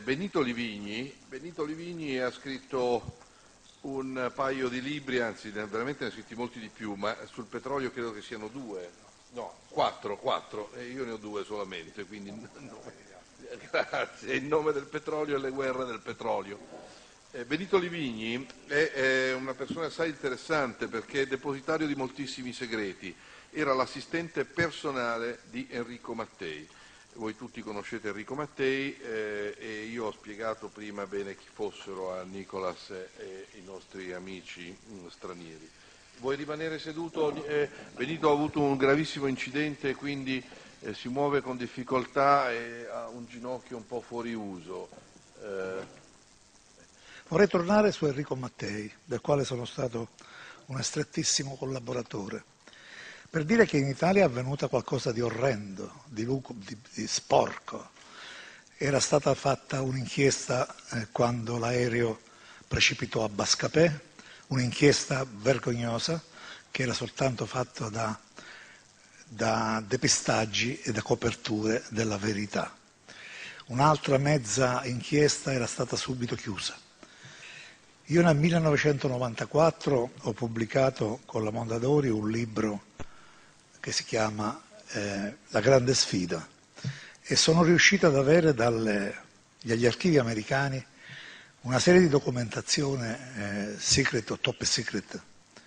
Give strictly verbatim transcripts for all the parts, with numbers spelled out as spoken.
Benito Livigni. Benito Livigni ha scritto un paio di libri, anzi veramente ne ha scritti molti di più, ma sul petrolio credo che siano due, no, quattro, quattro, e io ne ho due solamente, quindi grazie, in nome del petrolio e le guerre del petrolio. Eh, Benito Livigni è, è una persona assai interessante perché è depositario di moltissimi segreti, era l'assistente personale di Enrico Mattei. Voi tutti conoscete Enrico Mattei eh, e io ho spiegato prima bene chi fossero a Nicolas e i nostri amici mh, stranieri. Vuoi rimanere seduto? Eh, Benito ha avuto un gravissimo incidente, quindi eh, si muove con difficoltà e ha un ginocchio un po' fuori uso. Eh, Vorrei tornare su Enrico Mattei, del quale sono stato un strettissimo collaboratore, per dire che in Italia è avvenuta qualcosa di orrendo, di, di, di sporco. Era stata fatta un'inchiesta eh, quando l'aereo precipitò a Bascapè, un'inchiesta vergognosa che era soltanto fatta da, da depistaggi e da coperture della verità. Un'altra mezza inchiesta era stata subito chiusa. Io nel millenovecentonovantaquattro ho pubblicato con la Mondadori un libro che si chiama eh, La grande sfida e sono riuscito ad avere dalle, dagli archivi americani una serie di documentazione eh, secret o top secret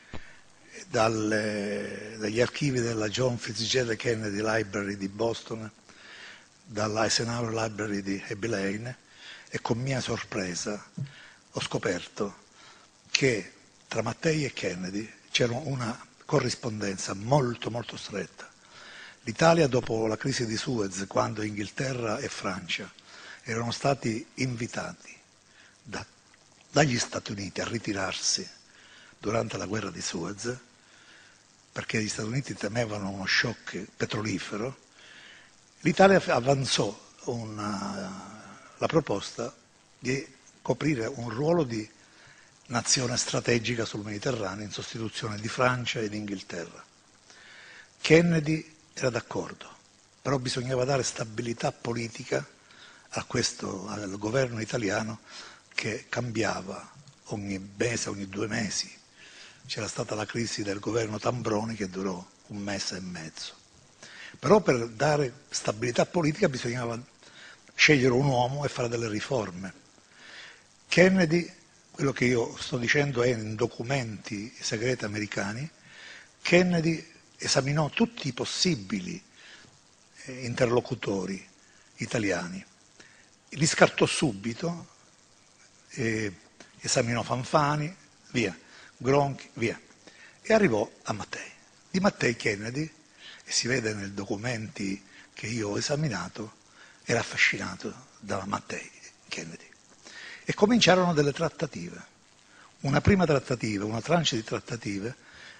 dalle, dagli archivi della John Fitzgerald Kennedy Library di Boston, dall'Eisenhower Library di Abbey Lane, e con mia sorpresa ho scoperto che tra Mattei e Kennedy c'era una corrispondenza molto molto stretta. L'Italia dopo la crisi di Suez, quando Inghilterra e Francia erano stati invitati da, dagli Stati Uniti a ritirarsi durante la guerra di Suez, perché gli Stati Uniti temevano uno shock petrolifero, l'Italia avanzò una, la proposta di coprire un ruolo di nazione strategica sul Mediterraneo in sostituzione di Francia ed Inghilterra. Kennedy era d'accordo, però bisognava dare stabilità politica a questo, al governo italiano che cambiava ogni mese, ogni due mesi. C'era stata la crisi del governo Tambroni che durò un mese e mezzo. Però per dare stabilità politica bisognava scegliere un uomo e fare delle riforme. Kennedy, quello che io sto dicendo è in documenti segreti americani, Kennedy esaminò tutti i possibili eh, interlocutori italiani, li scartò subito, eh, esaminò Fanfani, via, Gronchi, via, e arrivò a Mattei. Di Mattei Kennedy, e si vede nei documenti che io ho esaminato, era affascinato da Mattei Kennedy. E cominciarono delle trattative. Una prima trattativa, una tranche di trattative,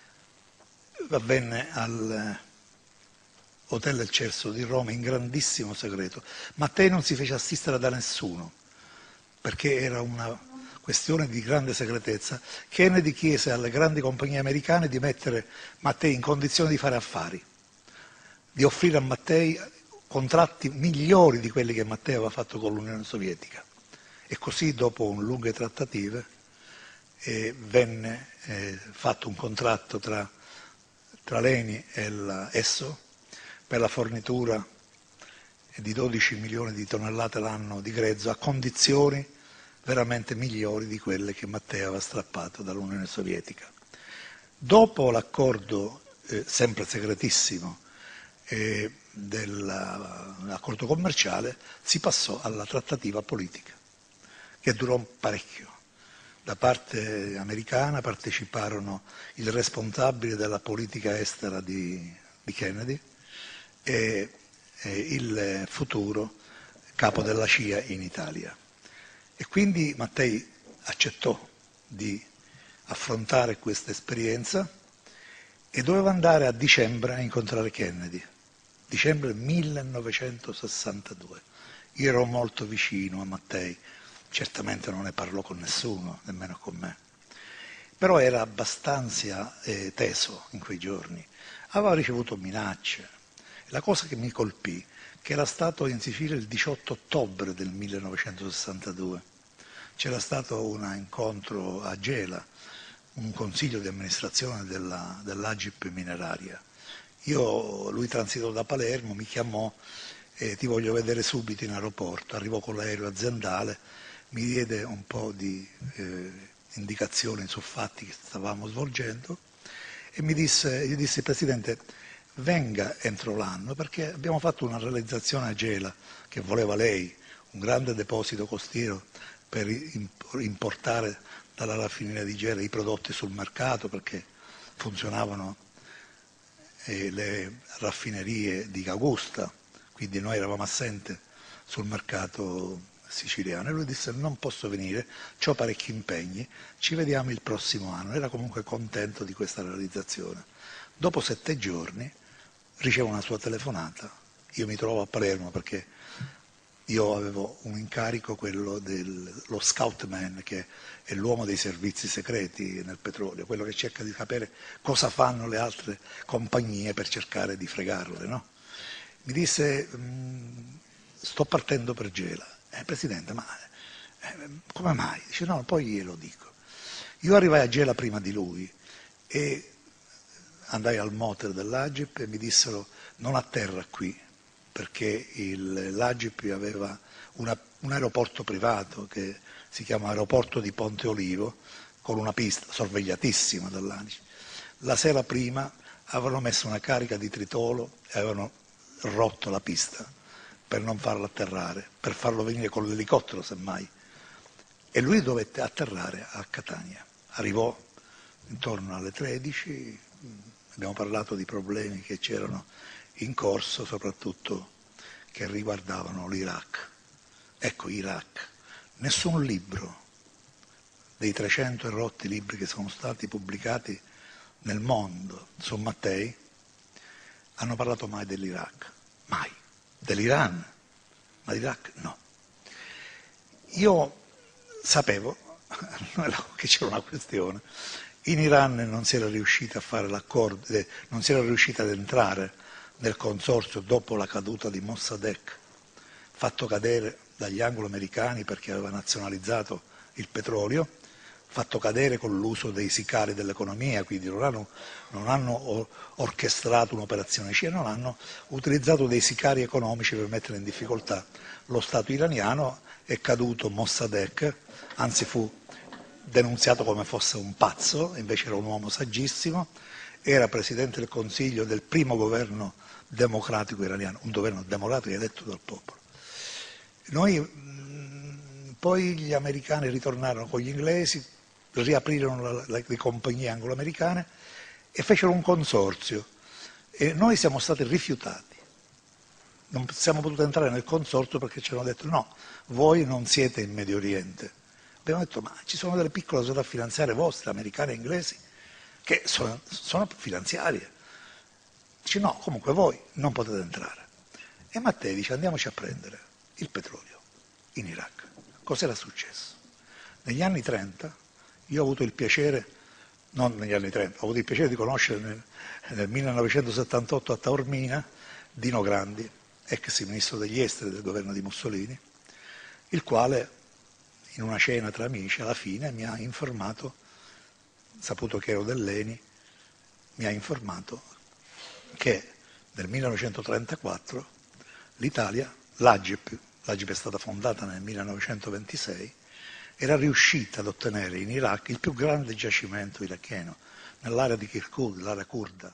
avvenne al Hotel El Cerso di Roma in grandissimo segreto. Mattei non si fece assistere da nessuno, perché era una questione di grande segretezza. Kennedy chiese alle grandi compagnie americane di mettere Mattei in condizione di fare affari, di offrire a Mattei contratti migliori di quelli che Mattei aveva fatto con l'Unione Sovietica. E così, dopo lunghe trattative, eh, venne eh, fatto un contratto tra, tra l'Eni e la Esso per la fornitura di dodici milioni di tonnellate l'anno di grezzo a condizioni veramente migliori di quelle che Mattei aveva strappato dall'Unione Sovietica. Dopo l'accordo, eh, sempre segretissimo, eh, dell'accordo commerciale, si passò alla trattativa politica, che durò parecchio. Da parte americana parteciparono il responsabile della politica estera di, di Kennedy e, e il futuro capo della C I A in Italia. E quindi Mattei accettò di affrontare questa esperienza e doveva andare a dicembre a incontrare Kennedy, dicembre millenovecentosessantadue. Io ero molto vicino a Mattei, certamente non ne parlò con nessuno, nemmeno con me, però era abbastanza eh, teso in quei giorni, aveva ricevuto minacce. La cosa che mi colpì, che era stato in Sicilia il diciotto ottobre del millenovecentosessantadue. C'era stato un incontro a Gela, un consiglio di amministrazione della, dell'Agip mineraria. Io, lui transitò da Palermo, mi chiamò e ti voglio vedere subito in aeroporto. Arrivò con l'aereo aziendale, mi diede un po' di eh, indicazioni su fatti che stavamo svolgendo e mi disse, gli disse, Presidente, venga entro l'anno perché abbiamo fatto una realizzazione a Gela che voleva lei, un grande deposito costiero per importare dalla raffineria di Gela i prodotti sul mercato perché funzionavano eh, le raffinerie di Augusta, quindi noi eravamo assenti sul mercato siciliano e lui disse non posso venire, ho parecchi impegni, ci vediamo il prossimo anno. Era comunque contento di questa realizzazione. Dopo sette giorni ricevo una sua telefonata, io mi trovo a Palermo perché io avevo un incarico, quello dello scoutman, che è l'uomo dei servizi segreti nel petrolio, quello che cerca di sapere cosa fanno le altre compagnie per cercare di fregarle, no? Mi disse, sto partendo per Gela. Eh, Presidente, ma eh, come mai? Dice, no, poi glielo dico. Io arrivai a Gela prima di lui e andai al motel dell'Agip e mi dissero, non atterra qui, perché l'Agip aveva una, un aeroporto privato che si chiama Aeroporto di Ponte Olivo, con una pista sorvegliatissima dall'ANCI. La sera prima avevano messo una carica di tritolo e avevano rotto la pista per non farlo atterrare, per farlo venire con l'elicottero semmai. E lui dovette atterrare a Catania. Arrivò intorno alle tredici, abbiamo parlato di problemi che c'erano in corso, soprattutto che riguardavano l'Iraq. Ecco, Iraq. Nessun libro dei trecento e rotti libri che sono stati pubblicati nel mondo su Mattei hanno parlato mai dell'Iraq. Mai. Dell'Iran. Ma l'Iraq no. Io sapevo che c'era una questione. In Iran non si era riuscita a fare l'accordo, eh, non si era riuscita ad entrare nel consorzio dopo la caduta di Mossadegh, fatto cadere dagli anglo-americani perché aveva nazionalizzato il petrolio, fatto cadere con l'uso dei sicari dell'economia, quindi non hanno, non hanno orchestrato un'operazione C I A, non hanno utilizzato dei sicari economici per mettere in difficoltà lo Stato iraniano. È caduto Mossadegh, anzi fu denunziato come fosse un pazzo, invece era un uomo saggissimo, era Presidente del Consiglio del primo governo democratico iraniano, un governo democratico eletto dal popolo. Noi, mh, poi gli americani ritornarono con gli inglesi, riaprirono le, le compagnie anglo-americane e fecero un consorzio e noi siamo stati rifiutati. Non siamo potuti entrare nel consorzio perché ci hanno detto no, voi non siete in Medio Oriente. Abbiamo detto ma ci sono delle piccole società finanziarie vostre, americane e inglesi, che sono, sono finanziarie. Dice no, comunque voi non potete entrare. E Mattei dice andiamoci a prendere il petrolio in Iraq. Cos'era successo? Negli anni trenta io ho avuto il piacere, non negli anni trenta, ho avuto il piacere di conoscere nel, nel millenovecentosettantotto a Taormina Dino Grandi, ex ministro degli esteri del governo di Mussolini, il quale in una cena tra amici alla fine mi ha informato, saputo che ero dell'Eni, mi ha informato che nel millenovecentotrentaquattro l'Italia, l'Agip, l'Agip è stata fondata nel millenovecentoventisei, era riuscita ad ottenere in Iraq il più grande giacimento iracheno, nell'area di Kirkuk, l'area curda.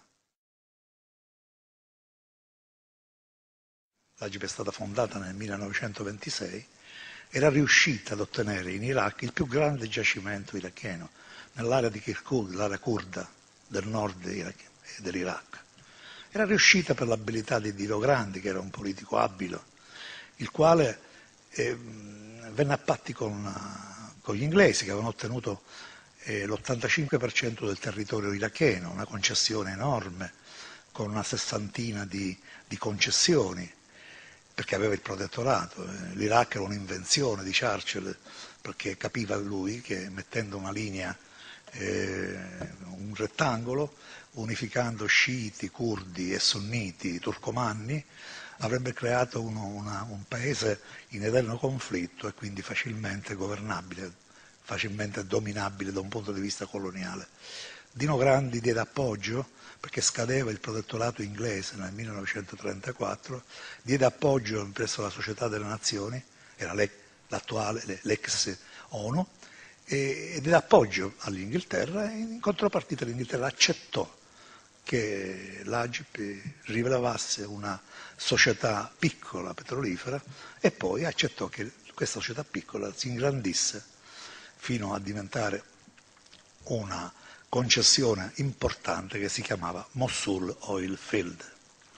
L'Agip è stata fondata nel millenovecentoventisei, era riuscita ad ottenere in Iraq il più grande giacimento iracheno, nell'area di Kirkuk, l'area curda del nord dell'Iraq. Era riuscita per l'abilità di Dino Grandi, che era un politico abile, il quale eh, venne a patti con, con gli inglesi, che avevano ottenuto eh, l'ottantacinque per cento del territorio iracheno, una concessione enorme, con una sessantina di, di concessioni, perché aveva il protettorato. L'Iraq era un'invenzione di Churchill, perché capiva lui che mettendo una linea, eh, un rettangolo, unificando sciiti, curdi e sunniti turcomanni, avrebbe creato uno, una, un paese in eterno conflitto e quindi facilmente governabile, facilmente dominabile da un punto di vista coloniale. Dino Grandi diede appoggio, perché scadeva il protettorato inglese nel millenovecentotrentaquattro, diede appoggio presso la Società delle Nazioni, era l'attuale, l'ex ONU, e diede appoggio all'Inghilterra e in contropartita l'Inghilterra accettò che l'A G I P rivelasse una società piccola petrolifera e poi accettò che questa società piccola si ingrandisse fino a diventare una concessione importante che si chiamava Mosul Oil Field.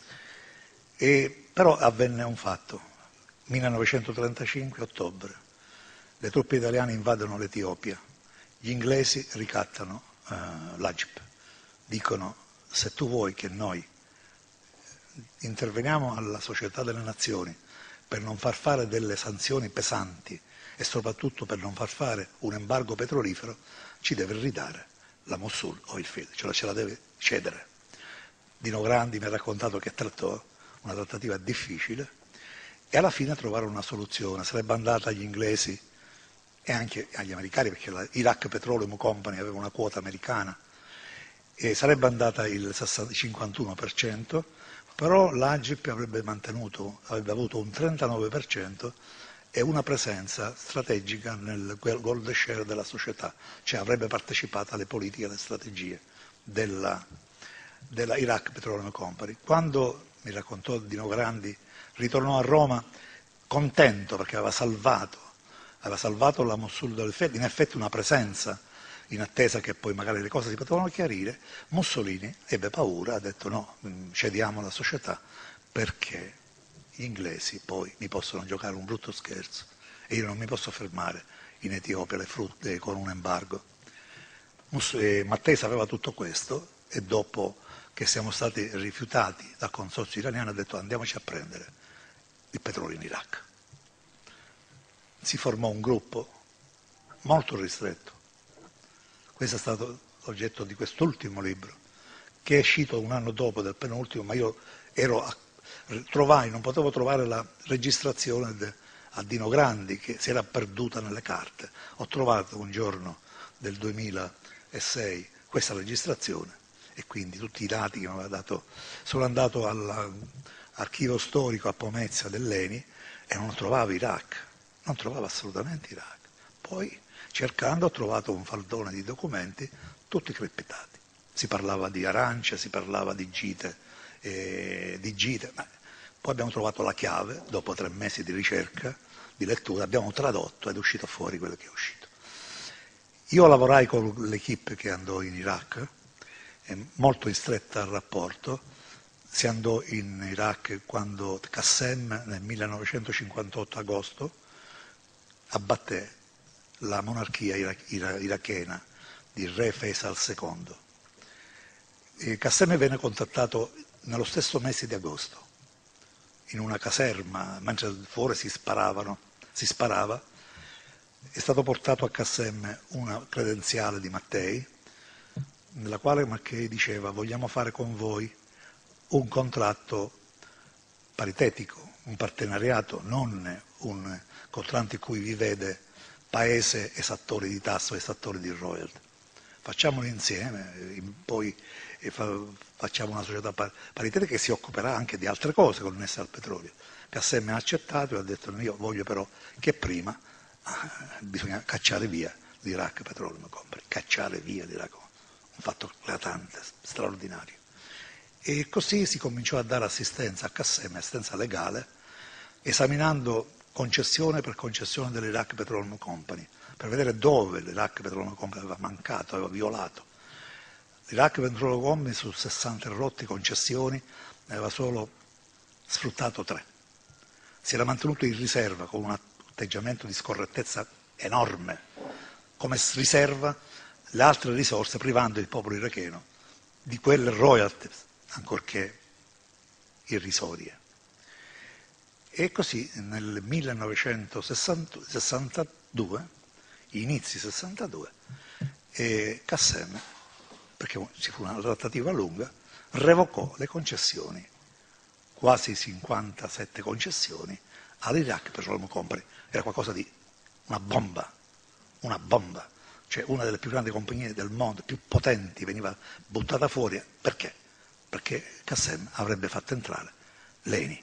E però avvenne un fatto, millenovecentotrentacinque ottobre, le truppe italiane invadono l'Etiopia, gli inglesi ricattano eh, l'A G I P, dicono: se tu vuoi che noi interveniamo alla Società delle Nazioni per non far fare delle sanzioni pesanti e soprattutto per non far fare un embargo petrolifero, ci deve ridare la Mosul Oil Field, cioè ce la deve cedere. Dino Grandi mi ha raccontato che trattò una trattativa difficile e alla fine trovarono una soluzione. Sarebbe andata agli inglesi e anche agli americani, perché la Iraq Petroleum Company aveva una quota americana, e sarebbe andata il cinquantuno per cento, però l'A G I P avrebbe mantenuto, avrebbe avuto un trentanove per cento e una presenza strategica nel gold share della società, cioè avrebbe partecipato alle politiche e alle strategie della, della Iraq Petroleum Company. Quando, mi raccontò Dino Grandi, ritornò a Roma contento perché aveva salvato, aveva salvato la Mosul del Field, in effetti una presenza, in attesa che poi magari le cose si potevano chiarire, Mussolini ebbe paura, ha detto no, cediamo la società perché gli inglesi poi mi possono giocare un brutto scherzo e io non mi posso fermare in Etiopia le frutte con un embargo. Mattei sapeva tutto questo e dopo che siamo stati rifiutati dal consorzio iraniano ha detto andiamoci a prendere il petrolio in Iraq. Si formò un gruppo molto ristretto. Questo è stato l'oggetto di quest'ultimo libro, che è uscito un anno dopo del penultimo, ma io ero a, trovai, non potevo trovare la registrazione de, a Dino Grandi, che si era perduta nelle carte. Ho trovato un giorno del duemilasei questa registrazione e quindi tutti i dati che mi aveva dato. Sono andato all'archivio storico a Pomezia dell'Eni e non trovavo Iraq, non trovavo assolutamente Iraq. Poi, cercando, ho trovato un faldone di documenti, tutti crepitati. Si parlava di arance, si parlava di gite, eh, di gite. Ma poi abbiamo trovato la chiave, dopo tre mesi di ricerca, di lettura, abbiamo tradotto ed è uscito fuori quello che è uscito. Io lavorai con l'equipe che andò in Iraq, molto in stretta rapporto. Si andò in Iraq quando Qassem, nel millenovecentocinquantotto agosto, abbatté la monarchia irach- irachena di re Faisal secondo. E Qassem venne contattato nello stesso mese di agosto, in una caserma, mentre fuori si sparavano, si sparava. È stato portato a Qassem una credenziale di Mattei, nella quale Mattei diceva vogliamo fare con voi un contratto paritetico, un partenariato, non un contratto in cui vi vede paese esattori di tasso, esattori di royalty. Facciamolo insieme, poi facciamo una società paritetica che si occuperà anche di altre cose connesse al petrolio. Qassem ha accettato e ha detto io voglio però che prima bisogna cacciare via l'Iraq Petroleum Company, cacciare via l'Iraq, un fatto eclatante, straordinario. E così si cominciò a dare assistenza a Qassem, assistenza legale, esaminando concessione per concessione dell'Iraq Petroleum Company, per vedere dove l'Iraq Petroleum Company aveva mancato, aveva violato. L'Iraq Petroleum Company su sessanta rotte concessioni ne aveva solo sfruttato tre. Si era mantenuto in riserva con un atteggiamento di scorrettezza enorme, come riserva le altre risorse, privando il popolo iracheno di quelle royalties, ancorché irrisorie. E così nel millenovecentosessantadue, inizi sessantadue, e Qassem, perché ci fu una trattativa lunga, revocò le concessioni quasi cinquantasette concessioni all'Iraq Petroleum Company. Era qualcosa di una bomba, una bomba. Cioè una delle più grandi compagnie del mondo, più potenti, veniva buttata fuori. Perché? Perché Qassem avrebbe fatto entrare l'Eni.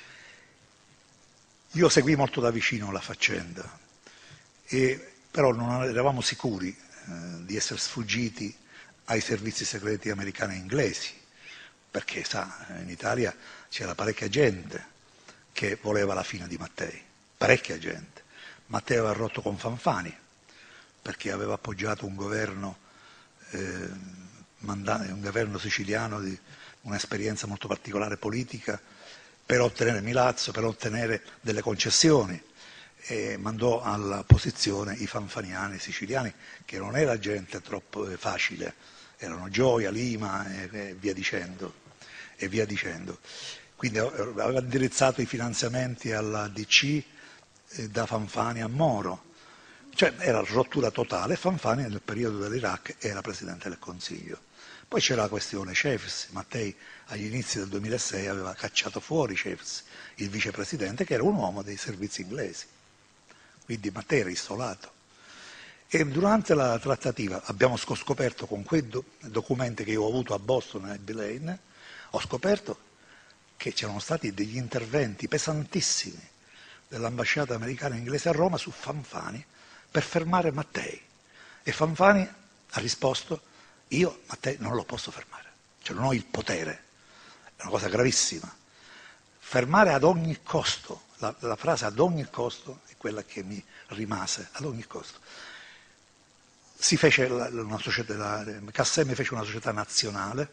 Io seguì molto da vicino la faccenda, e, però non eravamo sicuri eh, di essere sfuggiti ai servizi segreti americani e inglesi, perché sa, in Italia c'era parecchia gente che voleva la fine di Mattei, parecchia gente. Mattei aveva rotto con Fanfani, perché aveva appoggiato un governo, eh, un governo siciliano di un'esperienza molto particolare politica, per ottenere Milazzo, per ottenere delle concessioni, e mandò alla posizione i fanfaniani siciliani, che non era gente troppo facile, erano Gioia, Lima e, e via dicendo, e via dicendo. Quindi aveva indirizzato i finanziamenti alla D C eh, da Fanfani a Moro. Cioè era rottura totale. Fanfani nel periodo dell'Iraq era Presidente del Consiglio. Poi c'era la questione Cefs. Mattei agli inizi del duemilasei aveva cacciato fuori Cefs, il vicepresidente, che era un uomo dei servizi inglesi. Quindi Mattei era isolato. E durante la trattativa abbiamo scoperto, con quei do- documenti che io ho avuto a Boston e a Abbey Lane, ho scoperto che c'erano stati degli interventi pesantissimi dell'ambasciata americana e inglese a Roma su Fanfani per fermare Mattei. E Fanfani ha risposto: io Mattei non lo posso fermare, cioè non ho il potere. È una cosa gravissima. Fermare ad ogni costo, la, la frase ad ogni costo è quella che mi rimase, ad ogni costo. Si fece la, una società, la, Qassem fece una società nazionale,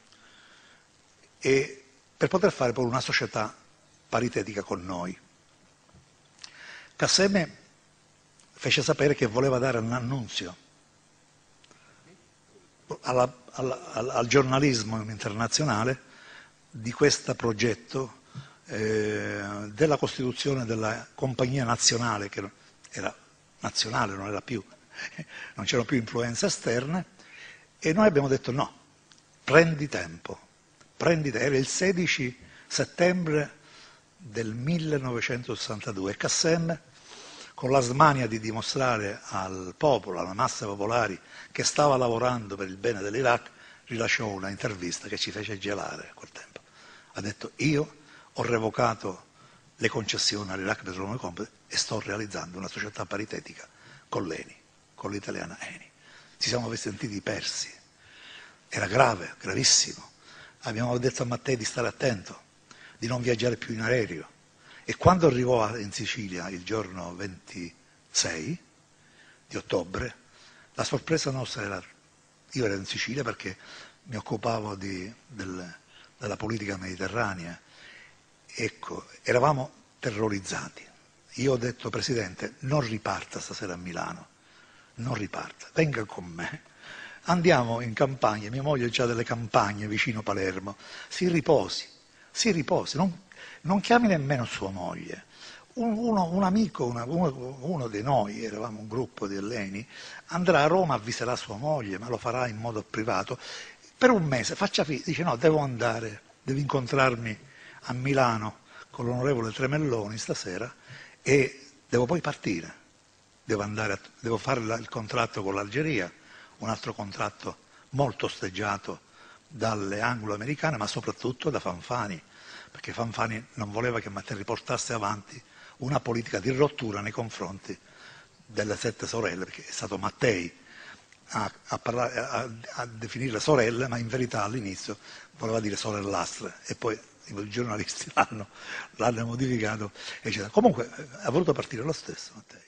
e per poter fare poi una società paritetica con noi. Qassem fece sapere che voleva dare un annunzio alla, alla, al, al giornalismo internazionale di questo progetto eh, della costituzione della compagnia nazionale, che era nazionale, non era più, non c'erano più influenze esterne, e noi abbiamo detto no, prendi tempo, prendi tempo. Era il sedici settembre del millenovecentosessantadue e Qassem, con la smania di dimostrare al popolo, alle masse popolari, che stava lavorando per il bene dell'Iraq, rilasciò una intervista che ci fece gelare a quel tempo. Ha detto: io ho revocato le concessioni all'Iraq Petroleum Company e sto realizzando una società paritetica con l'Eni, con l'italiana Eni. Ci siamo sentiti persi. Era grave, gravissimo. Abbiamo detto a Mattei di stare attento, di non viaggiare più in aereo. E quando arrivò in Sicilia il giorno ventisei di ottobre, la sorpresa nostra era: io ero in Sicilia perché mi occupavo di, del, della politica mediterranea. Ecco, eravamo terrorizzati. Io ho detto: Presidente, non riparta stasera a Milano, non riparta, venga con me. Andiamo in campagna, mia moglie ha già delle campagne vicino Palermo, si riposi, si riposi, non, non chiami nemmeno sua moglie. Un, uno, un amico, una, uno, uno di noi, eravamo un gruppo di Elleni, andrà a Roma, avviserà sua moglie, ma lo farà in modo privato. Per un mese, faccia finta, dice: no, devo andare, devo incontrarmi a Milano con l'onorevole Tremelloni stasera e devo poi partire, devo, andare a, devo fare la, il contratto con l'Algeria, un altro contratto molto osteggiato dalle anglo-americane, ma soprattutto da Fanfani, perché Fanfani non voleva che Mattei riportasse avanti una politica di rottura nei confronti delle sette sorelle, perché è stato Mattei a, a, parlare, a, a definirle sorelle, ma in verità all'inizio voleva dire sorellastre, e poi i giornalisti l'hanno, l'hanno modificato, eccetera. Comunque ha voluto partire lo stesso Mattei.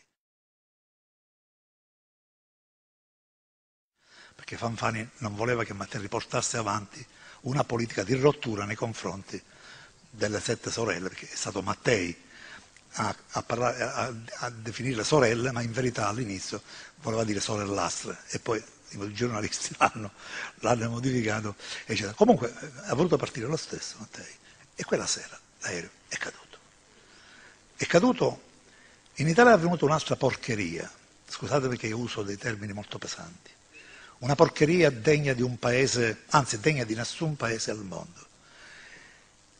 Perché Fanfani non voleva che Mattei riportasse avanti una politica di rottura nei confronti delle sette sorelle, perché è stato Mattei a, a, parlare, a, a definirle sorelle, ma in verità all'inizio voleva dire sorellastre, e poi i giornalisti l'hanno, l'hanno modificato, eccetera. Comunque ha voluto partire lo stesso Mattei, e quella sera l'aereo è caduto. È caduto. In Italia è avvenuta un'altra porcheria, scusate perché io uso dei termini molto pesanti, una porcheria degna di un paese, anzi degna di nessun paese al mondo.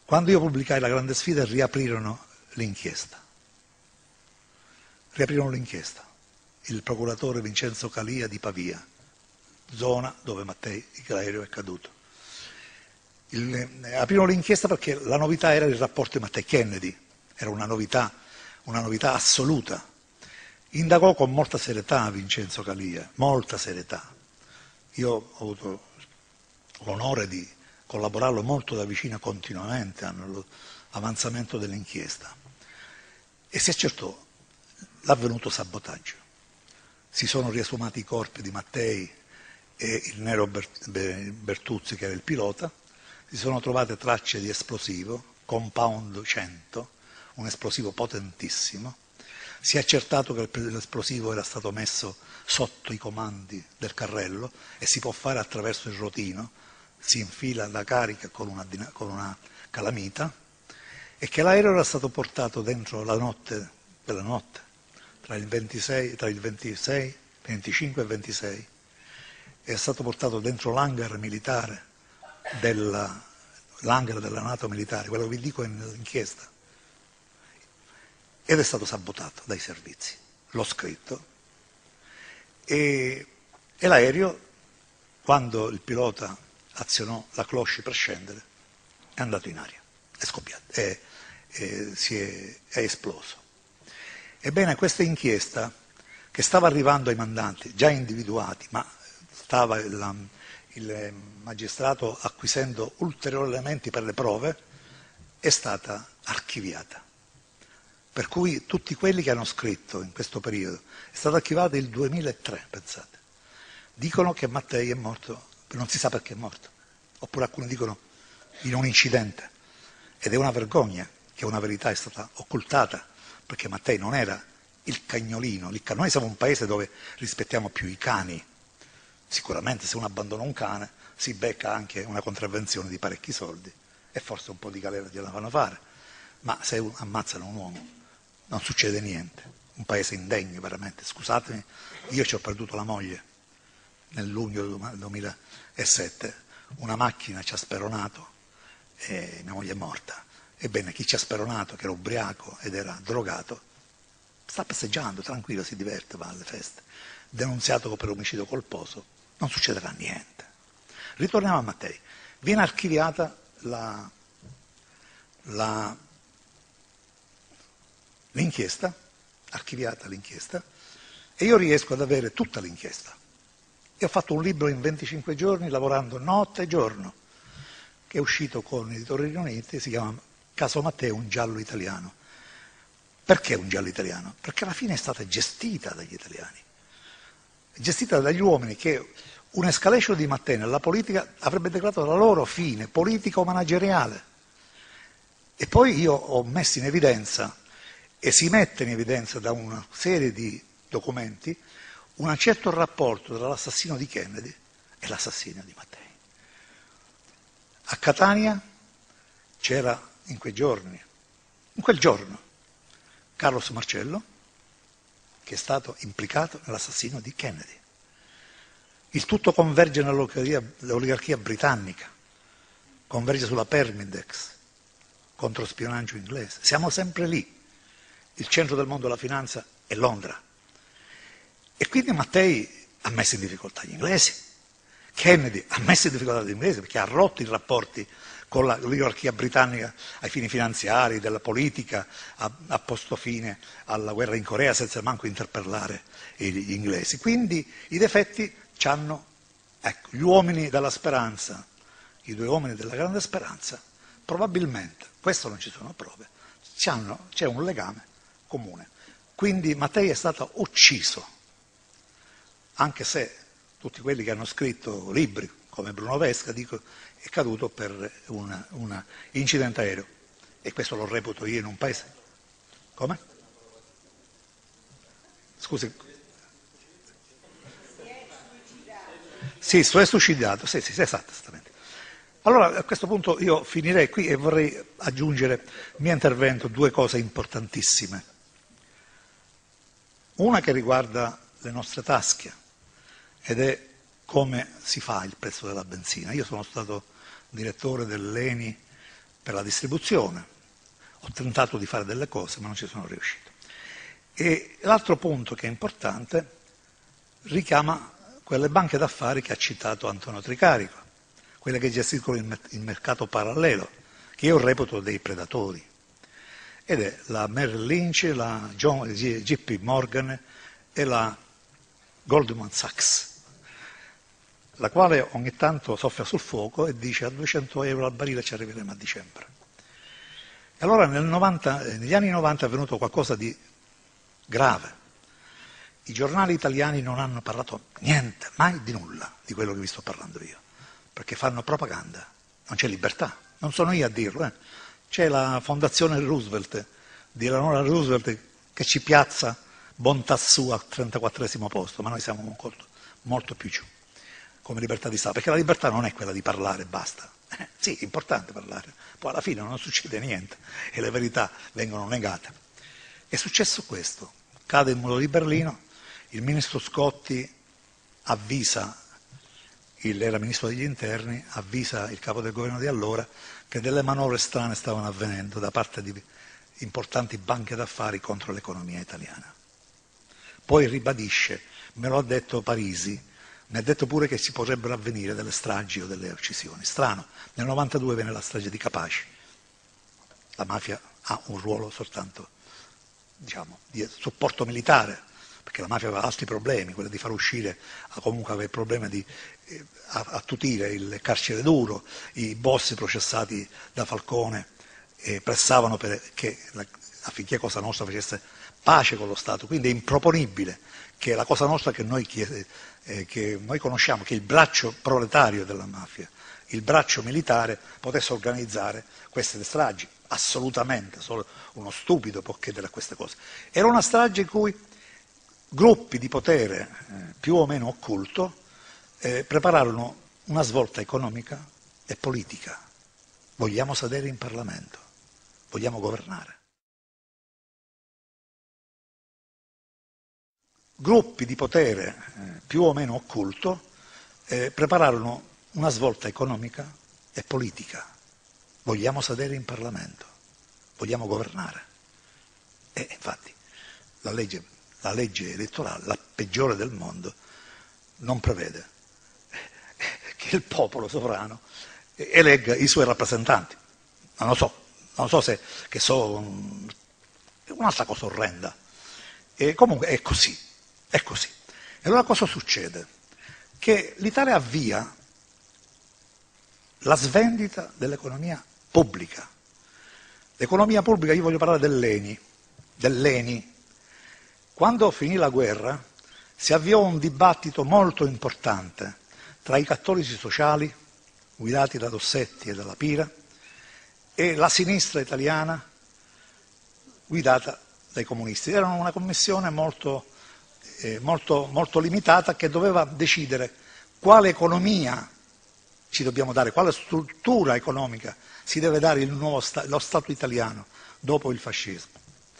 Quando io pubblicai La grande sfida riaprirono l'inchiesta. Riaprirono l'inchiesta. Il procuratore Vincenzo Calia di Pavia, zona dove Mattei Ilario è caduto. Il, eh, aprirono l'inchiesta perché la novità era il rapporto di Mattei Kennedy, era una novità, una novità assoluta. Indagò con molta serietà Vincenzo Calia, molta serietà. Io ho avuto l'onore di collaborarlo molto da vicino continuamente all'avanzamento dell'inchiesta e si accertò l'avvenuto sabotaggio. Si sono riesumati i corpi di Mattei e il Nero Bertuzzi, che era il pilota, si sono trovate tracce di esplosivo, Compound cento, un esplosivo potentissimo. Si è accertato che l'esplosivo era stato messo sotto i comandi del carrello e si può fare attraverso il rotino, si infila la carica con una, con una calamita, e che l'aereo era stato portato dentro la notte della notte, tra il ventisei, tra il ventisei, venticinque e ventisei, è stato portato dentro l'hangar militare, della, l'hangar della NATO militare, quello che vi dico è nell'inchiesta, ed è stato sabotato dai servizi, l'ho scritto, e, e l'aereo, quando il pilota azionò la cloche per scendere, è andato in aria, è scoppiato, è, è, si è, è esploso. Ebbene, questa inchiesta, che stava arrivando ai mandanti, già individuati, ma stava il, il magistrato acquisendo ulteriori elementi per le prove, è stata archiviata. Per cui tutti quelli che hanno scritto in questo periodo, è stata archivata il duemilatré, pensate, dicono che Mattei è morto, non si sa perché è morto, oppure alcuni dicono in un incidente, ed è una vergogna che una verità è stata occultata, perché Mattei non era il cagnolino, il can... noi siamo un paese dove rispettiamo più i cani, sicuramente se uno abbandona un cane si becca anche una contravvenzione di parecchi soldi e forse un po' di galera gliela fanno fare, ma se ammazzano un uomo non succede niente, un paese indegno veramente, scusatemi, io ci ho perduto la moglie nel luglio duemilasette, una macchina ci ha speronato e mia moglie è morta. Ebbene, chi ci ha speronato, che era ubriaco ed era drogato, sta passeggiando, tranquillo, si diverte, va alle feste. Denunziato per omicidio colposo, non succederà niente. Ritorniamo a Mattei. Viene archiviata la, la, l'inchiesta, archiviata l'inchiesta, e io riesco ad avere tutta l'inchiesta. E ho fatto un libro in venticinque giorni, lavorando notte e giorno, che è uscito con Editori Riuniti, si chiama Caso Mattei, un giallo italiano. Perché un giallo italiano? Perché alla fine è stata gestita dagli italiani, gestita dagli uomini che un'escalation di Mattei nella politica avrebbe decretato la loro fine politico-manageriale. E poi io ho messo in evidenza, e si mette in evidenza da una serie di documenti, un certo rapporto tra l'assassino di Kennedy e l'assassino di Mattei. A Catania c'era in quei giorni, in quel giorno, Carlos Marcello, che è stato implicato nell'assassino di Kennedy. Il tutto converge nell'oligarchia britannica, converge sulla Permindex, contro spionaggio inglese. Siamo sempre lì. Il centro del mondo della finanza è Londra. E quindi Mattei ha messo in difficoltà gli inglesi. Kennedy ha messo in difficoltà gli inglesi perché ha rotto i rapporti con l'oligarchia britannica ai fini finanziari, della politica, ha, ha posto fine alla guerra in Corea senza manco interpellare gli inglesi. Quindi i difetti c'hanno, ecco, gli uomini della speranza, i due uomini della grande speranza, probabilmente, questo non ci sono prove, c'hanno, c'è un legame comune. Quindi Mattei è stato ucciso, anche se tutti quelli che hanno scritto libri, come Bruno Vesca, dico, è caduto per un incidente aereo. E questo lo reputo io in un paese. Come? Scusi. Sì, è suicidato, sì, sì, esatto, esattamente. Allora, a questo punto io finirei qui e vorrei aggiungere al mio intervento due cose importantissime. Una che riguarda le nostre tasche ed è come si fa il prezzo della benzina. Io sono stato direttore dell'E N I per la distribuzione. Ho tentato di fare delle cose, ma non ci sono riuscito. E l'altro punto che è importante richiama quelle banche d'affari che ha citato Antonio Tricarico, quelle che gestiscono il, il mercato parallelo, che io reputo dei predatori. Ed è la Merrill Lynch, la John, J P Morgan e la Goldman Sachs, la quale ogni tanto soffia sul fuoco e dice a duecento euro al barile ci arriveremo a dicembre. E allora nel novanta, negli anni novanta è avvenuto qualcosa di grave. I giornali italiani non hanno parlato niente, mai di nulla di quello che vi sto parlando io, perché fanno propaganda, non c'è libertà, non sono io a dirlo, eh. C'è la fondazione Roosevelt, di Eleanor Roosevelt, che ci piazza bontà sua al trentaquattresimo posto, ma noi siamo molto, molto più giù, come libertà di Stato, perché la libertà non è quella di parlare e basta. Eh, sì, è importante parlare, poi alla fine non succede niente e le verità vengono negate. È successo questo, cade il muro di Berlino, il ministro Scotti avvisa, il, era ministro degli interni, avvisa il capo del governo di allora che delle manovre strane stavano avvenendo da parte di importanti banche d'affari contro l'economia italiana. Poi ribadisce, me lo ha detto Parisi, mi ha detto pure che ci potrebbero avvenire delle stragi o delle uccisioni. Strano, nel novantadue venne la strage di Capaci. La mafia ha un ruolo soltanto, diciamo, di supporto militare, perché la mafia aveva altri problemi, quello di far uscire, comunque aveva il problema di eh, attutire il carcere duro, i boss processati da Falcone eh, pressavano perché la, affinché Cosa Nostra facesse pace con lo Stato, quindi è improponibile che la Cosa Nostra che noi, eh, che noi conosciamo, che è il braccio proletario della mafia, il braccio militare, potesse organizzare queste stragi. Assolutamente, solo uno stupido può chiedere a queste cose. Era una strage in cui gruppi di potere eh, più o meno occulto eh, prepararono una svolta economica e politica. Vogliamo sedere in Parlamento, vogliamo governare. Gruppi di potere eh, più o meno occulto eh, prepararono una svolta economica e politica. Vogliamo sedere in Parlamento, vogliamo governare. E infatti la legge, la legge elettorale, la peggiore del mondo, non prevede che il popolo sovrano elegga i suoi rappresentanti. Non lo so, non so se che so, un'altra cosa orrenda. E comunque è così, è così. E allora cosa succede? Che l'Italia avvia la svendita dell'economia pubblica. L'economia pubblica, io voglio parlare dell'Eni, dell'Eni. Quando finì la guerra si avviò un dibattito molto importante tra i cattolici sociali, guidati da Dossetti e dalla Pira, e la sinistra italiana, guidata dai comunisti. Era una commissione molto, eh, molto, molto limitata che doveva decidere quale economia ci dobbiamo dare, quale struttura economica si deve dare il nuovo sta- lo Stato italiano dopo il fascismo.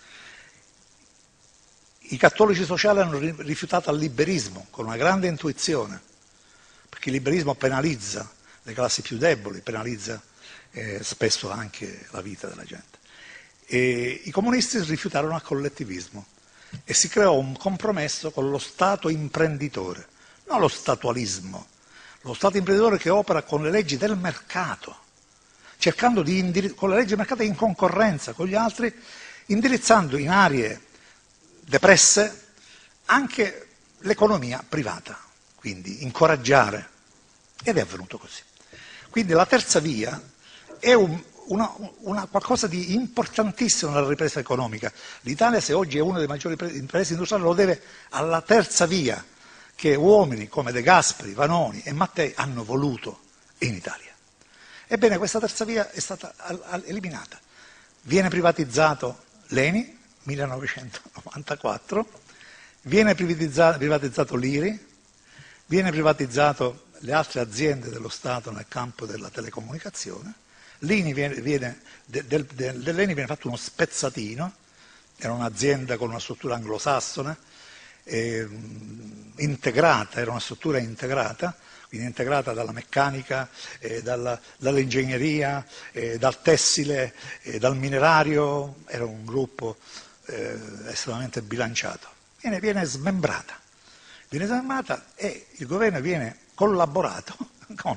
I cattolici sociali hanno rifiutato il liberismo con una grande intuizione, perché il liberismo penalizza le classi più deboli, penalizza eh, spesso anche la vita della gente. E i comunisti rifiutarono il collettivismo e si creò un compromesso con lo Stato imprenditore, non lo statualismo, lo Stato imprenditore che opera con le leggi del mercato, cercando di indirizzare, con le leggi del mercato in concorrenza con gli altri, indirizzando in aree depresse anche l'economia privata, quindi incoraggiare, ed è avvenuto così. Quindi la terza via è un, una, una, qualcosa di importantissimo nella ripresa economica. L'Italia, se oggi è una delle maggiori imprese industriali, lo deve alla terza via che uomini come De Gasperi, Vanoni e Mattei hanno voluto in Italia. Ebbene, questa terza via è stata eliminata. Viene privatizzato l'Eni, millenovecentonovantaquattro, viene privatizzato, privatizzato l'I R I, viene privatizzato le altre aziende dello Stato nel campo della telecomunicazione, l'Eni viene, viene, de, de, de, dell'Eni viene fatto uno spezzatino, era un'azienda con una struttura anglosassone, eh, integrata, era una struttura integrata, quindi integrata dalla meccanica, eh, dalla, dall'ingegneria, eh, dal tessile, eh, dal minerario, era un gruppo eh, estremamente bilanciato. Viene, viene smembrata, viene smembrata e il governo viene collaborato con,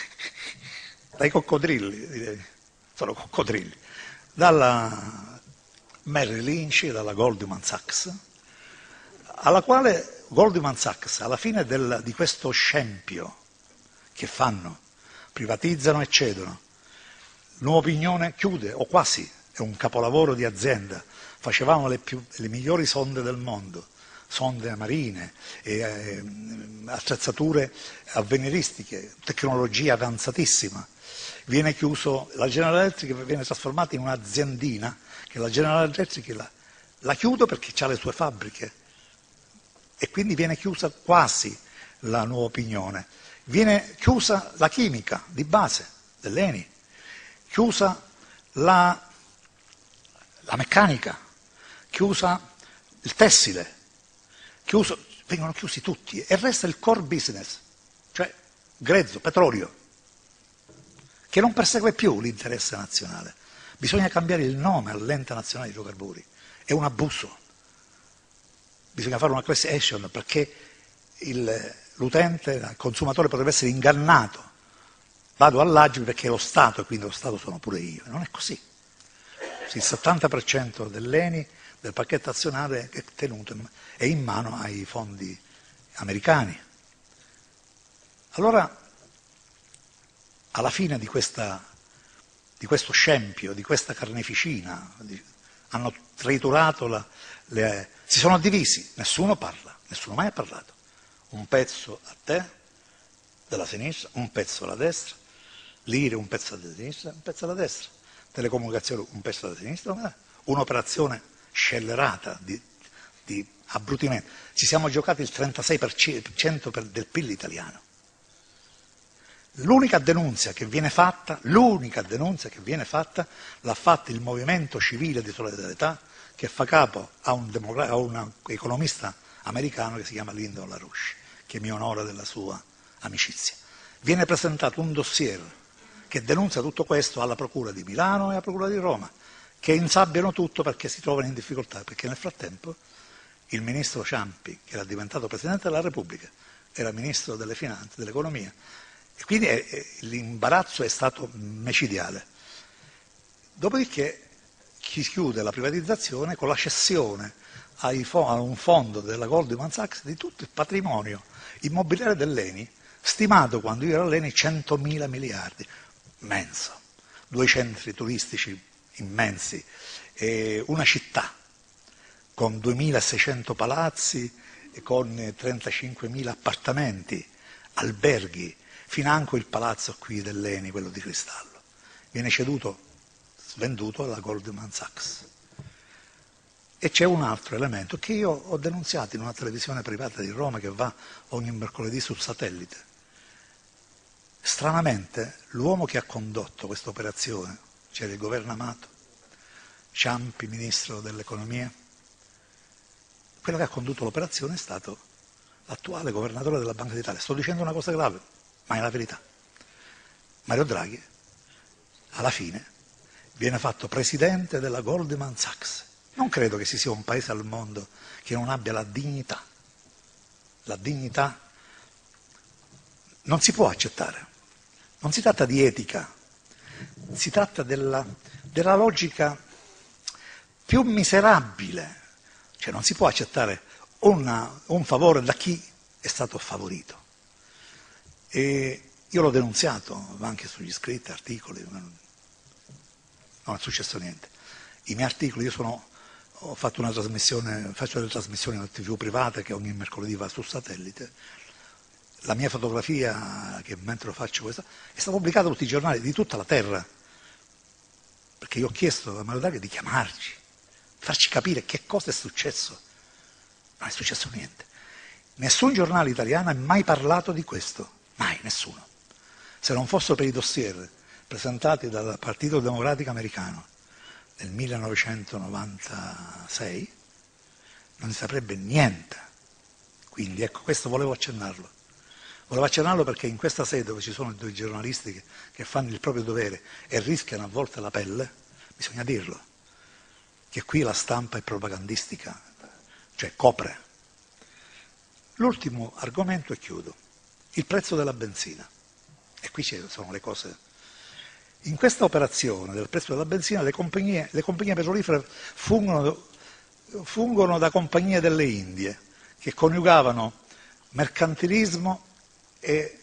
dai coccodrilli, direi, sono coccodrilli, dalla Merrill Lynch e dalla Goldman Sachs, alla quale Goldman Sachs, alla fine del, di questo scempio che fanno, privatizzano e cedono, Nuova Opinione chiude, o quasi, è un capolavoro di azienda, facevamo le, più, le migliori sonde del mondo, sonde marine, eh, attrezzature avveniristiche, tecnologia avanzatissima. Viene chiuso, la General Electric viene trasformata in un'aziendina, che la General Electric la, la chiudo perché ha le sue fabbriche e quindi viene chiusa quasi la Nuova Opinione. Viene chiusa la chimica di base dell'Eni, chiusa la, la meccanica, chiusa il tessile, chiuso, vengono chiusi tutti e resta il core business, cioè grezzo, petrolio, che non persegue più l'interesse nazionale. Bisogna cambiare il nome all'Ente Nazionale dei Idrocarburi, è un abuso. Bisogna fare una class action perché il, l'utente, il consumatore potrebbe essere ingannato. Vado all'A G I perché è lo Stato e quindi lo Stato sono pure io. Non è così. Il settanta per cento dell'Eni, del pacchetto azionario è tenuto, è in mano ai fondi americani. Allora, alla fine di, questa, di questo scempio, di questa carneficina, di, hanno triturato, la, le, si sono divisi, nessuno parla, nessuno mai ha parlato. Un pezzo a te, della sinistra, un pezzo alla destra, l'I R I un pezzo alla sinistra, un pezzo alla destra, telecomunicazioni un pezzo alla sinistra, un'operazione scellerata di, di abbrutimento. Ci siamo giocati il trentasei per cento del P I L italiano. L'unica denunzia che viene fatta, l'unica denunzia che viene fatta l'ha fatta il Movimento Civile di Solidarietà, che fa capo a un, demogra- a un economista americano che si chiama Lyndon LaRouche, che mi onora della sua amicizia. Viene presentato un dossier che denuncia tutto questo alla Procura di Milano e alla Procura di Roma, che insabbiano tutto perché si trovano in difficoltà, perché nel frattempo il ministro Ciampi, che era diventato Presidente della Repubblica, era Ministro delle Finanze, dell'Economia, e quindi è, è, l'imbarazzo è stato micidiale. Dopodiché si chiude la privatizzazione con la cessione ai fo- a un fondo della Goldman Sachs di tutto il patrimonio immobiliare dell'Eni, stimato quando io ero all'Eni centomila miliardi, immenso, due centri turistici immensi, e una città con duemilaseicento palazzi e con trentacinquemila appartamenti, alberghi, financo il palazzo qui dell'Eni, quello di cristallo. Viene ceduto, svenduto alla Goldman Sachs. E c'è un altro elemento che io ho denunziato in una televisione privata di Roma che va ogni mercoledì sul satellite. Stranamente, l'uomo che ha condotto questa operazione, c'era il governo Amato, Ciampi, ministro dell'economia, quello che ha condotto l'operazione è stato l'attuale governatore della Banca d'Italia. Sto dicendo una cosa grave, ma è la verità. Mario Draghi, alla fine, viene fatto presidente della Goldman Sachs. Non credo che ci sia un paese al mondo che non abbia la dignità. La dignità non si può accettare. Non si tratta di etica, si tratta della, della logica più miserabile. Cioè non si può accettare una, un favore da chi è stato favorito. E io l'ho denunziato anche sugli scritti, articoli, non è successo niente. I miei articoli, io sono, ho fatto una trasmissione, faccio delle trasmissioni in tivù private che ogni mercoledì va sul satellite. La mia fotografia, che mentre lo faccio questa, è stata pubblicata in tutti i giornali di tutta la terra, perché io ho chiesto a Mario Draghi di chiamarci, di farci capire che cosa è successo. Non è successo niente. Nessun giornale italiano ha mai parlato di questo, mai, nessuno. Se non fossero per i dossier presentati dal Partito Democratico Americano nel millenovecentonovantasei, non si saprebbe niente Quindi ecco, questo volevo accennarlo. Volevo accennarlo perché in questa sede dove ci sono due giornalisti che, che fanno il proprio dovere e rischiano a volte la pelle, bisogna dirlo, che qui la stampa è propagandistica, cioè copre. L'ultimo argomento e chiudo, il prezzo della benzina. E qui ci sono le cose. In questa operazione del prezzo della benzina le compagnie, le compagnie petrolifere fungono, fungono da compagnie delle Indie, che coniugavano mercantilismo e,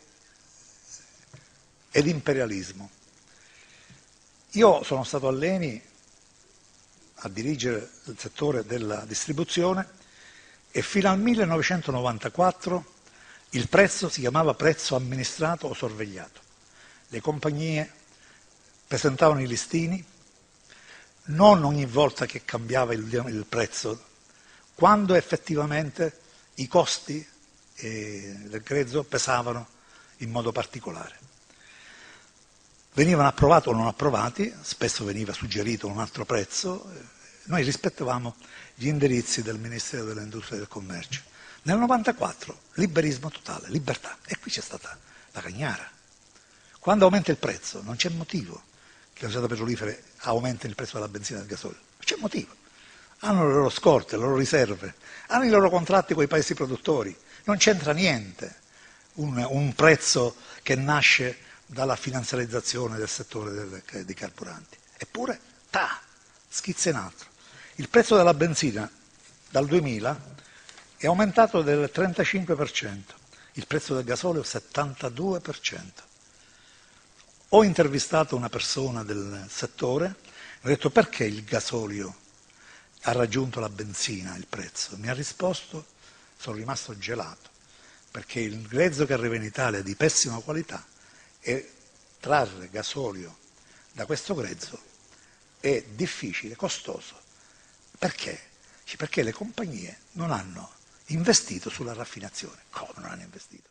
ed imperialismo. Io sono stato all'Eni a dirigere il settore della distribuzione e fino al millenovecentonovantaquattro il prezzo si chiamava prezzo amministrato o sorvegliato. Le compagnie presentavano i listini, non ogni volta che cambiava il, il prezzo, quando effettivamente i costi eh, del grezzo pesavano in modo particolare. Venivano approvati o non approvati, spesso veniva suggerito un altro prezzo, noi rispettavamo gli indirizzi del Ministero dell'Industria e del Commercio. Nel novantaquattro liberismo totale, libertà, e qui c'è stata la cagnara. Quando aumenta il prezzo non c'è motivo che le società petrolifere aumentino il prezzo della benzina e del gasolio, non c'è motivo. Hanno le loro scorte, le loro riserve, hanno i loro contratti con i paesi produttori, non c'entra niente un, un prezzo che nasce dalla finanziarizzazione del settore del, dei carburanti. Eppure, ta, schizza in altro. Il prezzo della benzina dal duemila è aumentato del trentacinque per cento, il prezzo del gasolio settantadue per cento. Ho intervistato una persona del settore, ho detto perché il gasolio ha raggiunto la benzina il prezzo? Mi ha risposto, sono rimasto gelato, perché il grezzo che arriva in Italia è di pessima qualità e trarre gasolio da questo grezzo è difficile, costoso. Perché? Perché le compagnie non hanno investito sulla raffinazione. Come non hanno investito?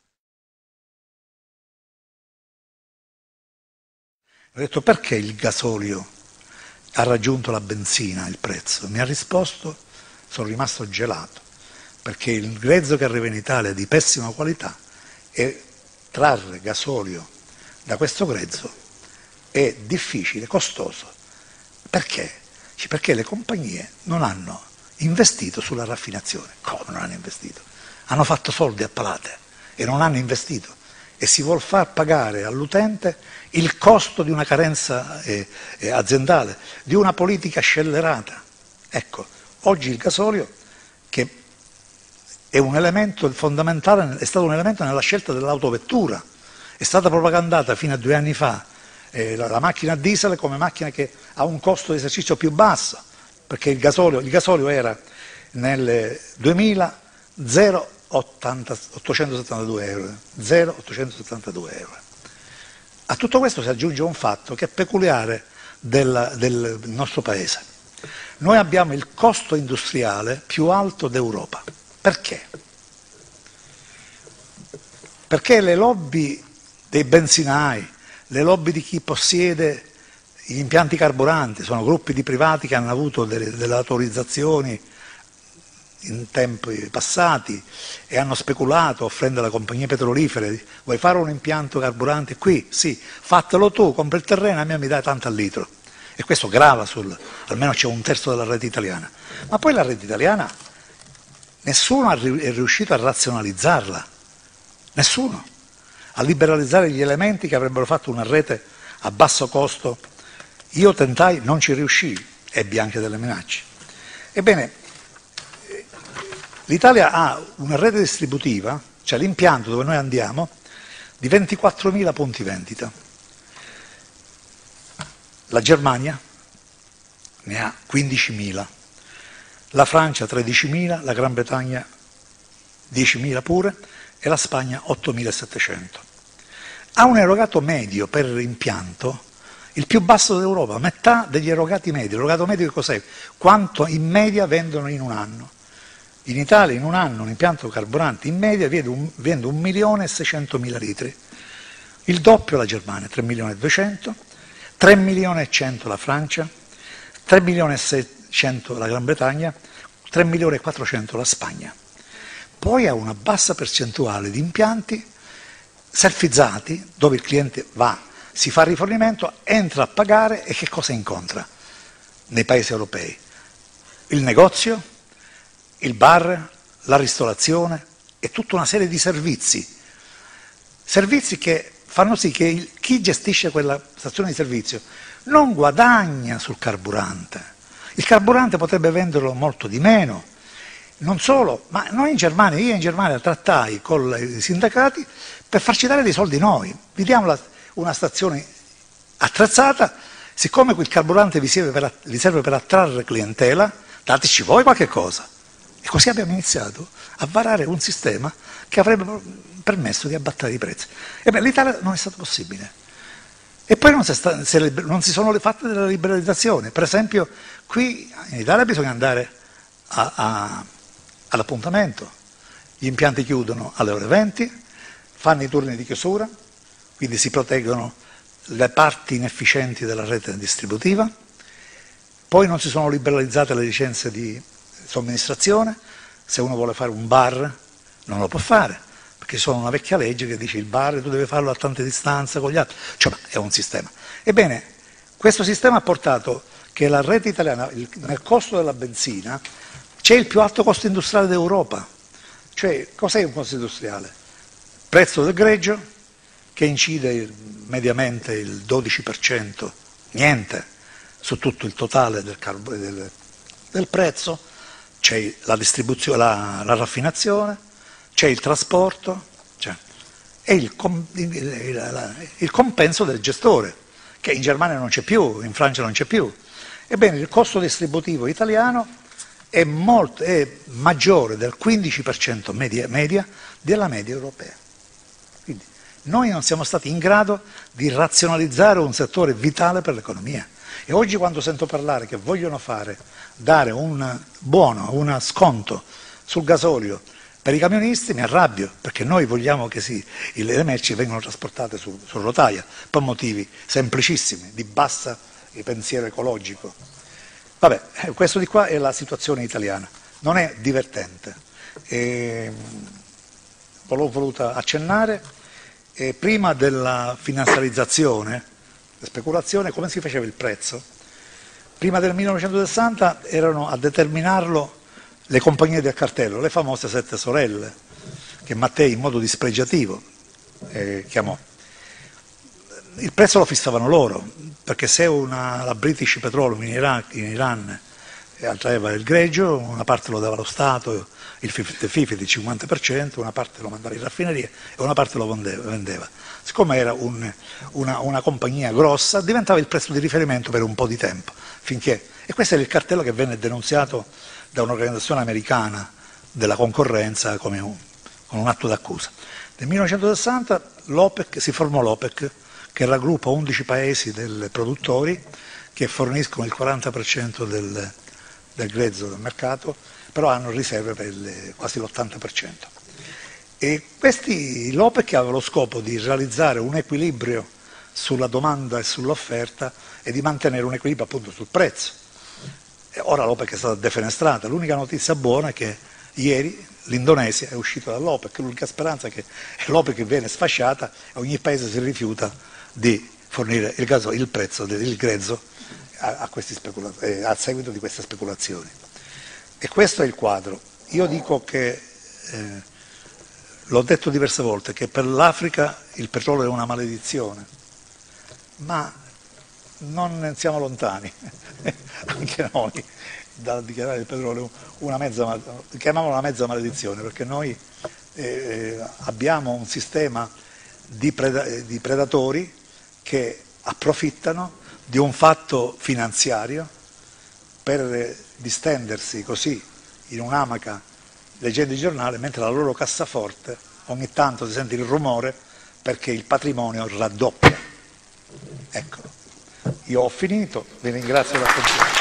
Ho detto perché il gasolio ha raggiunto la benzina il prezzo? Mi ha risposto, sono rimasto gelato, perché il grezzo che arriva in Italia è di pessima qualità e trarre gasolio da questo grezzo è difficile, costoso. Perché? Perché le compagnie non hanno investito sulla raffinazione. Come non hanno investito? Hanno fatto soldi a palate e non hanno investito. E si vuol far pagare all'utente il costo di una carenza eh, eh, aziendale, di una politica scellerata. Ecco, oggi il gasolio, che è un elemento fondamentale, è stato un elemento nella scelta dell'autovettura, è stata propagandata fino a due anni fa eh, la, la macchina a diesel come macchina che ha un costo di esercizio più basso, perché il gasolio, il gasolio era nel duemila zero ottocentosettantadue euro, zero ottocentosettantadue euro. A tutto questo si aggiunge un fatto che è peculiare del, del nostro paese. Noi abbiamo il costo industriale più alto d'Europa. Perché? Perché le lobby dei benzinai, le lobby di chi possiede gli impianti carburanti, sono gruppi di privati che hanno avuto delle, delle autorizzazioni in tempi passati e hanno speculato offrendo alle compagnie petrolifere: vuoi fare un impianto carburante qui? Sì, fatelo tu, compri il terreno e a me mi dai tanto al litro. E questo grava sul, almeno c'è un terzo della rete italiana. Ma poi la rete italiana, nessuno è riuscito a razionalizzarla, nessuno, a liberalizzare gli elementi che avrebbero fatto una rete a basso costo. Io tentai, non ci riuscii, ebbi anche delle minacce. Ebbene, l'Italia ha una rete distributiva, cioè l'impianto dove noi andiamo, di ventiquattromila punti vendita. La Germania ne ha quindicimila, la Francia tredicimila, la Gran Bretagna diecimila pure e la Spagna ottomilasettecento. Ha un erogato medio per impianto il più basso d'Europa, metà degli erogati medi. L'erogato medio che cos'è? Quanto in media vendono in un anno. In Italia in un anno un impianto carburante in media vende un milione e seicentomila litri, il doppio la Germania, tre milioni e duecento, tre milioni e cento la Francia, tre milioni e seicento la Gran Bretagna, tre milioni e quattrocento la Spagna. poi ha una bassa percentuale di impianti selfizzati dove il cliente va, si fa rifornimento, entra a pagare e che cosa incontra nei paesi europei? Il negozio, il bar, la ristorazione e tutta una serie di servizi, servizi che fanno sì che il, chi gestisce quella stazione di servizio non guadagna sul carburante. Il carburante potrebbe venderlo molto di meno. Non solo, ma noi in Germania, io in Germania trattai con i sindacati per farci dare dei soldi noi. Vi diamo la, una stazione attrezzata, siccome quel carburante vi serve, per, vi serve per attrarre clientela, dateci voi qualche cosa. E così abbiamo iniziato a varare un sistema che avrebbe permesso di abbattere i prezzi. Ebbene, l'Italia non è stato possibile. E poi non si, sta, se, non si sono fatte delle liberalizzazioni. Per esempio, qui in Italia bisogna andare a, a, all'appuntamento. Gli impianti chiudono alle ore venti, fanno i turni di chiusura, quindi si proteggono le parti inefficienti della rete distributiva. Poi non si sono liberalizzate le licenze di somministrazione. Se uno vuole fare un bar non lo può fare, perché c'è una vecchia legge che dice il bar tu devi farlo a tante distanze con gli altri, cioè è un sistema. Ebbene, questo sistema ha portato che la rete italiana, il, nel costo della benzina, c'è il più alto costo industriale d'Europa. Cioè, cos'è un costo industriale? Prezzo del greggio, che incide mediamente il dodici per cento, niente, su tutto il totale del, del, del prezzo, c'è la distribuzione, la, la raffinazione, c'è il trasporto, cioè, e il, il, il compenso del gestore, che in Germania non c'è più, in Francia non c'è più. Ebbene, il costo distributivo italiano è, molto, è maggiore del quindici per cento media, media della media europea. Quindi noi non siamo stati in grado di razionalizzare un settore vitale per l'economia. E oggi quando sento parlare che vogliono fare, dare un buono, un sconto sul gasolio per i camionisti, mi arrabbio, perché noi vogliamo che sì, le merci vengano trasportate su, su rotaia, per motivi semplicissimi, di bassa pensiero ecologico. Vabbè, questo di qua è la situazione italiana, non è divertente. E, l'ho voluta accennare, e prima della finanziarizzazione, la speculazione, come si faceva il prezzo? Prima del millenovecentosessanta erano a determinarlo le compagnie del cartello, le famose sette sorelle, che Mattei in modo dispregiativo eh, chiamò. Il prezzo lo fissavano loro, perché se una, la British Petroleum in, Iraq, in Iran attraeva il greggio, una parte lo dava lo Stato, il cinquanta cinquanta, il cinquanta per cento, una parte lo mandava in raffineria e una parte lo vendeva. Siccome era un, una, una compagnia grossa, diventava il prezzo di riferimento per un po' di tempo, finché... E questo è il cartello che venne denunziato da un'organizzazione americana della concorrenza come un, con un atto d'accusa. Nel millenovecentosessanta l'OPEC, si formò l'OPEC, che raggruppa undici paesi del produttori che forniscono il quaranta per cento del, del grezzo del mercato, però hanno riserve per il, quasi l'ottanta per cento. E questi, l'OPEC aveva lo scopo di realizzare un equilibrio sulla domanda e sull'offerta e di mantenere un equilibrio appunto sul prezzo. E ora l'OPEC è stata defenestrata, l'unica notizia buona è che ieri l'Indonesia è uscita dall'OPEC, l'unica speranza è che l'OPEC viene sfasciata e ogni paese si rifiuta di fornire il, gaso, il prezzo del grezzo a, a, questi specula- eh, a seguito di queste speculazioni. E questo è il quadro. Io dico che, eh, l'ho detto diverse volte, che per l'Africa il petrolio è una maledizione, ma non ne siamo lontani, anche noi, dal dichiarare il petrolio una mezza, chiamiamola una mezza maledizione, perché noi eh, abbiamo un sistema di, preda- di predatori che approfittano di un fatto finanziario per distendersi così in un'amaca leggendo il giornale, mentre la loro cassaforte ogni tanto si sente il rumore perché il patrimonio raddoppia. Ecco, io ho finito, vi ringrazio per l'attenzione.